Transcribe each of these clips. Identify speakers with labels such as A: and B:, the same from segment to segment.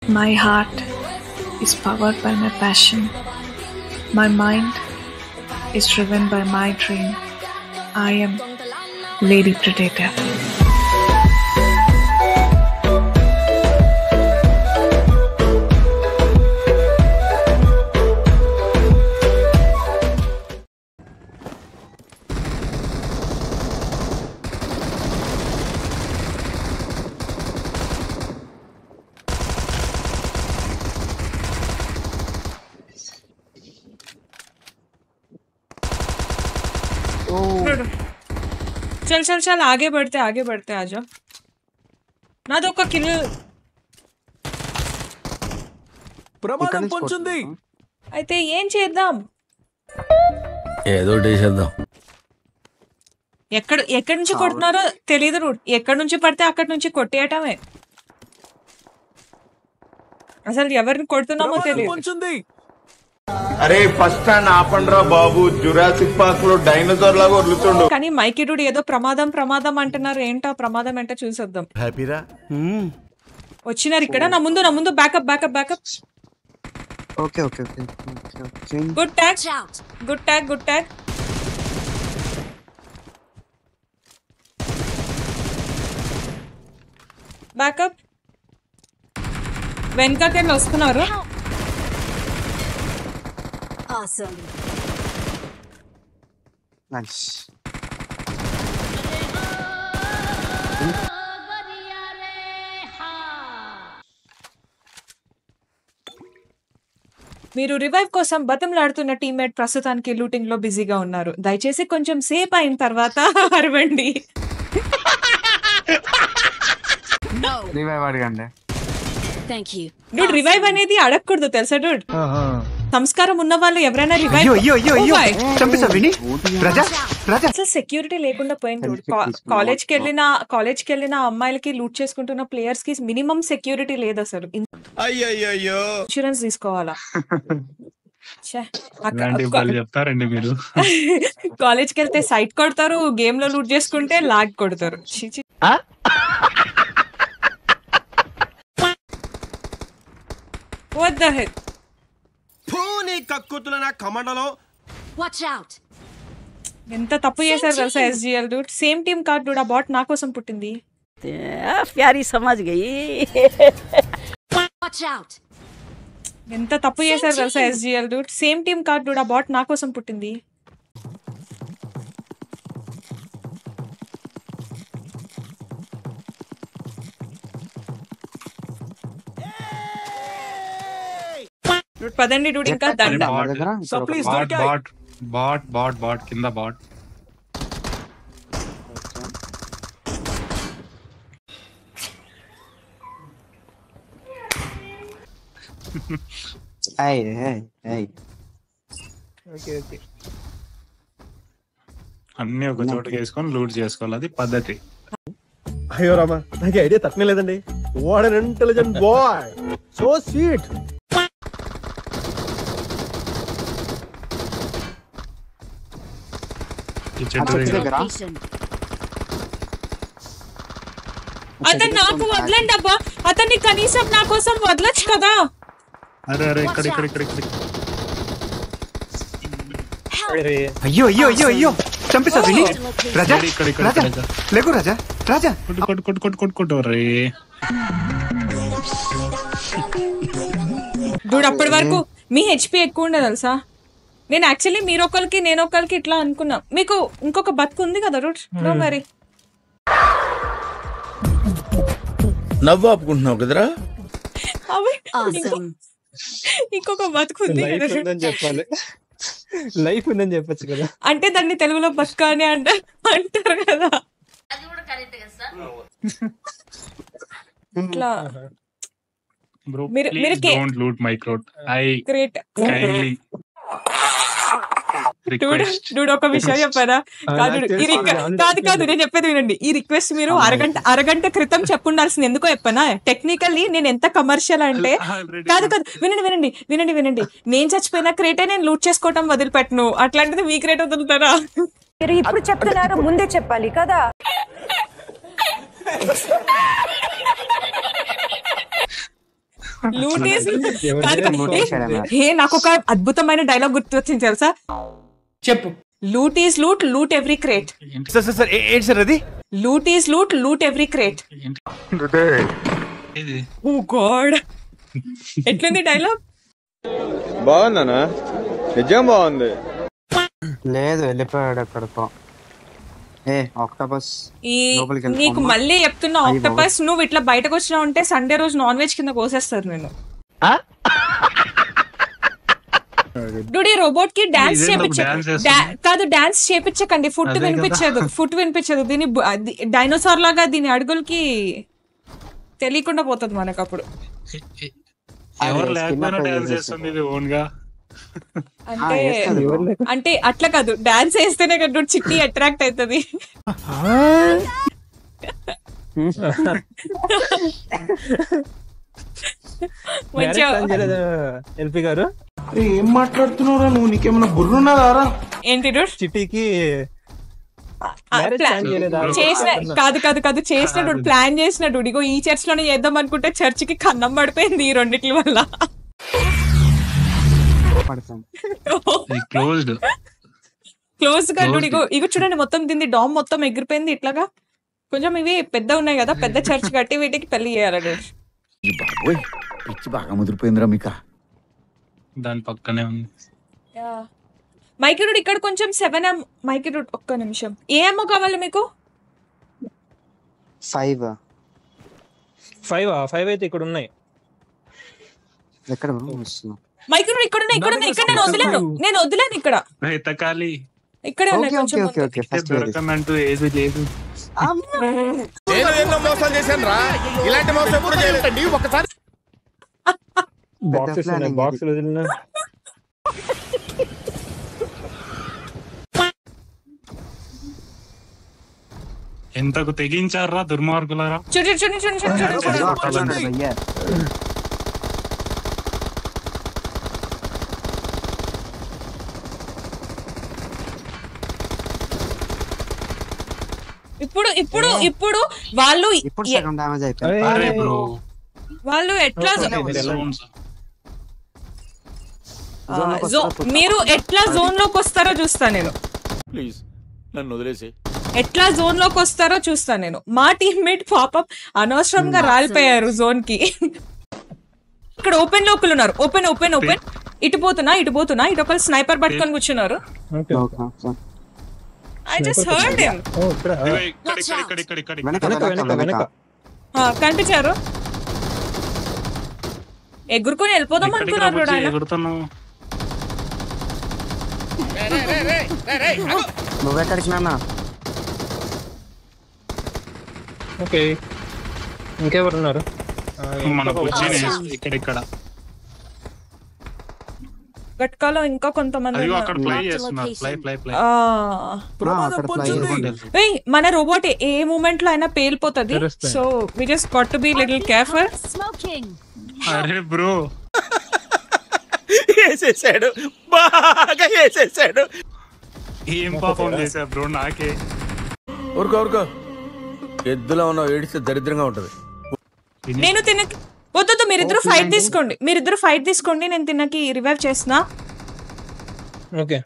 A: My heart is powered by my passion. My mind is driven by my dream. I am Lady Predator.
B: चल चल चल आगे बढ़ते आ जाओ ना दो का किल
C: ప్రమాదం పొంచుంది
B: అయితే ఏం చేద్దాం
C: ఏదో చేద్దాం
B: ఎక్కడి నుంచి కొడుతున్నారో తెలియదు రూట్ ఎక్కడి నుంచి పడితే అక్కడి నుంచి కొట్టేయటమే అసలు ఎవరిని కొడుతున్నామో తెలియదు
D: అరే ఫస్ట్ స్టాండ్ ఆపండ్రా బాబు జురాసిక్ పార్క్ లో డైనోసార్ లాగా వదులుతుండు
B: కానీ మైకిడుడు ఏదో ప్రమాదం అంటున్నారు ఏంటో ప్రమాదం ఏంటో చూసేద్దాం
C: హ్యాపీరా
B: వచ్చినారు ఇక్కడ నా ముందు backup
E: okay
B: good tag backup వెనకకెళ్ళి వస్తున్నారు
F: Awesome.
E: Nice.
B: మీరు రివైవ్ కోసం బతంలాడుతున్న టీమ్మేట్ ప్రస్తుతానికి లూటింగ్ లో బిజీగా ఉన్నారు దయచేసి కొంచెం సేపు అయిన తర్వాత అరవండి
E: రివైవ్ అడగండి
F: Thank you.
B: డూడ్ రివైవ్ అనేది అడగకూడదు తెలుసా డూడ్ సంస్కారం ఉన్న వాళ్ళు ఎవరైనా రివైవ్ అసలు సెక్యూరిటీ లేకుండా పోయింది డూడ్ కాలేజ్కి వెళ్ళిన అమ్మాయిలకి లూట్ చేసుకుంటున్న ప్లేయర్స్ కి మినిమం సెక్యూరిటీ లేదు అసలు ఇన్సూరెన్స్ తీసుకోవాలా
G: చెప్తారండి మీరు
B: కాలేజ్కి వెళ్తే సైట్ కొడతారు గేమ్ లో లూట్ చేసుకుంటే లాగ్ కొడతారు What the heck?
C: పూని కక్కుతుల నా కమండలో
F: Watch out.
B: ఎంత తప్పు చేశారు తెలుసా SGL dude same team card dude ఆ బాట్ నా కోసం పుట్టింది
H: प्यारी समझ गई
F: Watch out.
B: ఎంత తప్పు చేశారు తెలుసా SGL dude same team card dude ఆ బాట్ నా కోసం పుట్టింది పదండి డూడ్ ఇంకా దండ
G: బాట్ కింద బాట్ అన్ని ఒక చోటకి వేసుకొని లూట్ చేసుకోవాలి అది పద్ధతి
C: అయ్యో రామా నాకు ఐడియా తట్టనే లేదండి what an intelligent boy so sweet
B: అతను నాకు వదలండి అబ్బా అతన్ని కనీసం నా కోసం వదలొచ్చు కదా
G: అరే ఇక్కడ
E: అయ్యో చంపేసావు విని రాజా లేకు రాజా
G: కొట్టు రే
B: డూడ్ అప్పటి వరకు మీ హెచ్పి ఎక్కువ ఉండే తెలుసా నేను యాక్చువల్లీ మీరొకరికి నేనొకరికి ఇట్లా అనుకున్నా మీకు ఇంకొక బతుకు ఉంది కదా రూట్ మరి
D: నవ్వు ఆపుకుంటున్నావు కదరా
B: ఇంకొక బతుకు ఉంది
C: చెప్పాలి లైఫ్ ఉందని చెప్పొచ్చు కదా
B: అంటే దాన్ని తెలుగులో బతుక అని అంటారు కదా ఇట్లా
G: don't loot my crowd I
B: great
G: kindly
B: dude ఒక విషయం చెప్పారా కాదు నేను చెప్పేది వినండి ఈ రిక్వెస్ట్ మీరు అరగంట క్రితం చెప్పుండాల్సింది ఎందుకో చెప్పనా టెక్నికల్లీ నేను ఎంత కమర్షియల్ అంటే కాదు వినండి నేను చచ్చిపోయిన క్రేటే నేను లూట్ చేసుకోవటం వదిలిపెట్టను అట్లాంటిది మీ క్రేట్ వదులుతారా
H: మీరు ఇప్పుడు చెప్తున్నారు ముందే చెప్పాలి కదా
B: లూట్ ఈస్
E: ఏమన్నా?
B: నాకు ఒక అద్భుతమైన డైలాగ్ గుర్తు వచ్చింది తెలుసా? చెప్పు. Loot is loot, loot every crate.
C: Sir ఏంటి సార్ అది?
B: Loot is loot, loot every crate.
G: ఇది
B: ఓ గాడ్, ఎట్లుంది డైలాగ్?
D: బాగుందనా? నిజం బాగుంది.
E: లేదు వెళ్ళిపోయాడు ఎక్కడికో. ఆక్టోపస్
B: ఈ
E: లోపలికి వెళ్ళిపో
B: నీకు
E: అమ్మా.
B: మళ్ళీ చెప్తున్నా, ఆక్టోపస్ నువ్వు ఇట్లా బయటకు వచ్చినా ఉంటే సండే రోజు నాన్ వెజ్ కింద కోసేస్తారు నేను. డూడి రోబోట్ కి డాన్స్ కాదు, డాన్స్ చేపించకండి. ఫుట్ వినిపించదు. దీని డైనోసార్ లాగా దీని అడుగులకి తెలియకుండా పోతుంది మనకు. అప్పుడు
G: ఎవరు లేకపోయినా డాన్స్ చేస్తుంది ఇది ఓన్ గా.
B: అంటే అట్లా కాదు, డాన్స్ వేస్తేనే కదా చిట్టి అట్రాక్ట్ అవుతుంది.
C: ఎల్పి గారు
D: ఏం మాట్లాడుతున్నారా నువ్వు? నీకేమన్నా బుర్రున్నదారా?
B: ఏంటి
C: చిట్టికి
B: కాదు చేసినట్టు ప్లాన్ చేసినట్టు. ఇగో ఈ చర్చ్ లోనే చేద్దాం అనుకుంటే చర్చ్ కి కన్నం పడిపోయింది ఈ రెండిట్ల వల్ల. క్లోజ్ గా ఇగో చూడండి, మొత్తం దీన్ని డామ్ మొత్తం ఎగిరిపోయింది ఇట్లాగా. కొంచెం ఇవి పెద్ద ఉన్నాయి కదా, పెద్ద చర్చ్ కట్టి వీటికి పెళ్లి చేయాలి.
I: పిచ్చి బాగా ముదిరిపోయిందిరా మీకా.
G: దాని పక్కనే ఉంది
B: మైకిరుడ్. ఇక్కడ కొంచెం 7M మైకిరుడ్. ఒక్క నిమిషం, ఏ అమ్మ కావాలి మీకు?
E: 5
C: అయితే ఇక్కడ ఉన్నాయి.
E: ఎక్కడ
B: మైకిరుడ్ ఇక్కడ ఉన్నాయి. ఇక్కడ నేను వదిలేను ఇక్కడ. ఇక్కడే ఉన్నాయి.
G: దొరకనంటూ ఏది లేదు.
D: నేను ఎన్నో మోసాలు చేశాను రా, ఇలాంటి మోసం ఎప్పుడు చేయలేదండి. ఒకసారి
C: బాక్సులు వదిలినా
G: ఎంతకు తెగించారా దుర్మార్గులారా.
B: ఇప్పుడు వాళ్ళు ఎట్లా మీరు ఎట్లా జోన్ లోకి వస్తారో చూస్తా నేను.
D: ప్లీజ్ నన్ను వదిలేసి
B: ఎట్లా జోన్ లోకి వస్తారో చూస్తా నేను. మా టీమ్మేట్ పాపం అనవసరంగా రాలిపోయారు జోన్ కి. ఇక్కడ ఓపెన్ లోకులు ఉన్నారు. ఓపెన్ ఇటు పోతున్నా ఇటు ఒకరు స్నైపర్ పట్టుకొని కూర్చున్నారు. I just heard him. కనిపించారు. ఎగురుకొని వెళ్ళిపోదాం అనుకున్నారు.
E: నువ్వెక్కడికి నాన్న?
C: ఓకే, ఇంకెవరున్నారు?
G: ఇక్కడ
B: గట్కాలో ఇంకా కొంతమంది. మన రోబోట్ ఏ మూమెంట్ లో అయినా పేలిపోతుంది. So we just got to be little careful.
G: అరే బ్రో,
C: వేసేసాడు, బాగా వేసేసాడు.
G: ఏం పాపం చేశా బ్రో నాకే.
C: ఊరుకో, ఎద్దులో ఉన్న ఏడిస్తే దరిద్రంగా ఉంటది.
B: నేను తినకి వద్దు, మీరిద్దరు ఫైట్ తీసుకోండి. నేను తిన్నకి రివైవ్ చేస్తున్నా.
C: Okay.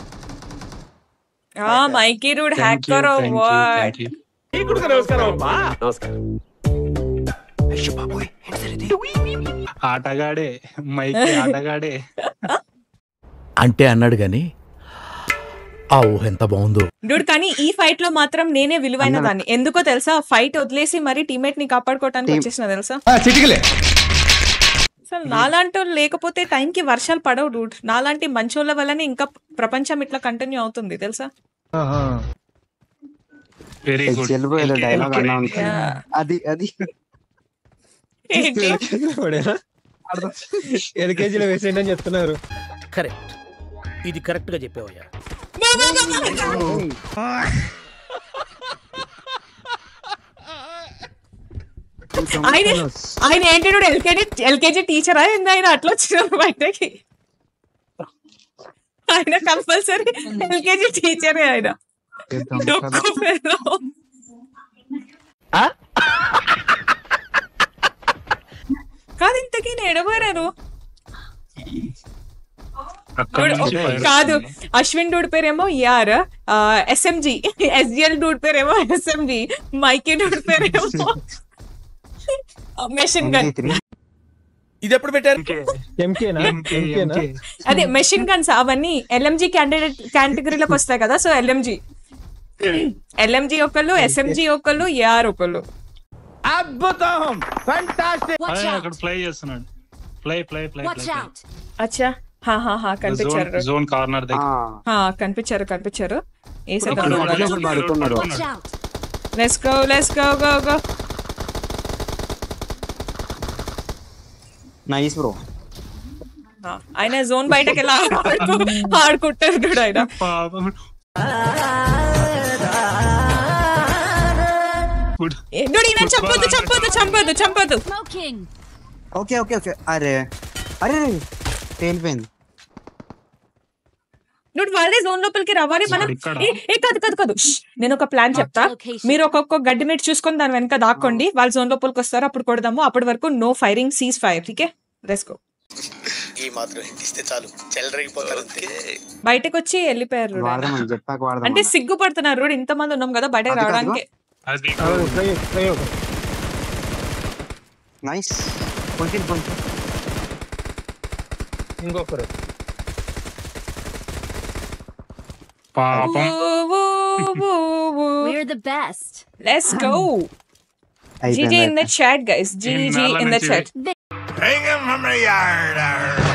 B: Mikey rude hacker what.
G: ఆటగాడే మైకీ, ఆటగాడే
I: అంటే అన్నాడు గాని ఆ ఊహ ఎంత బాగుందో
B: డూడ్. కానీ ఈ ఫైట్ లో మాత్రం నేనే విలువైన దాన్ని. ఎందుకో తెలుసా? ఫైట్ వదిలేసి మరి టీమేట్ ని కాపాడుకోవడానికి వచ్చేసిన తెలుసా? అసలు నాలాంటి లేకపోతే టైంకి వర్షాలు పడవు డూడ్. నాలాంటి మంచోళ్ళ వల్లనే ఇంకా ప్రపంచం ఇట్లా కంటిన్యూ అవుతుంది తెలుసా?
G: Very good.
C: ఎల్కేజీలో వేసేయండి అని చెప్తున్నారు.
I: కరెక్ట్, ఇది కరెక్ట్ గా చెప్పావయ్యా.
B: ఆయన ఏంటి ఎల్కేజీ టీచర్ ఆయన అట్లా వచ్చినారు బయటకి. ఆయన కంపల్సరీ ఎల్కేజీ టీచర్. ఆయన కాదు ఇంతకీ ఎడబోయారు
G: అక్కడ నుంచి
B: కాదు అశ్విన్ డూడ్ పేరేమో యార్ ఎస్ఎంజి ఎస్జిఎల్ డూడ్ పేరేమో ఎస్ఎంజి మైకే డూడ్ పేరేమో మెషిన్ గన్
I: ఇది ఎప్పుడు పెట్టారు
B: అదే మెషిన్ గన్స్ అవన్నీ ఎల్ఎంజి కేటగిరీలోకి వస్తాయి కదా సో ఎల్ఎంజి ఒకళ్ళు ఎస్ఎంజి ఒకళ్ళు ఏఆర్ ఒకళ్ళు
I: అద్భుతం ఫెంటాస్టిక్
G: అక్కడ ఫ్లై చేస్తున్నాడు
F: Watch out.
B: అచ్చా కనిపించారు
G: జోన్ కార్నర్ దగ్గర
B: కనిపించారు
F: Watch out.
B: Let's go go
E: nice bro.
B: ఆయన జోన్ బయటకి ఎలా ఆడుకుంటాడు ఆయన చంపదు
F: Smoking.
E: Okay okay okay. అరే అరే తేలిపోయింది.
B: నువ్వు వాళ్ళే జోన్ లోపలికి రావాలి మనం. కాదు నేను ఒక ప్లాన్ చెప్తా, మీరు ఒక్కొక్క గడ్డి మీట్ చూసుకొని దాని వెనక దాక్కోండి, వాళ్ళు జోన్ లోపలికి వస్తారు, అప్పుడు కొడదాము. అప్పటి వరకు no firing, cease fire. Okay let's go.
I: ఈ మాత్రం ఇస్తే చాలు చెలరేగిపోతారు.
B: బయటకు వచ్చి వెళ్ళిపోయారు. అంటే సిగ్గుపడుతున్నారు, ఇంత మంది ఉన్నాం కదా బయటకు రావడానికి.
E: నైస్.
I: ఇంకొకరు
G: పాపం.
F: We're the best.
B: Let's go. GG in the chat guys. GG in the chat.
I: Hang him from the yard.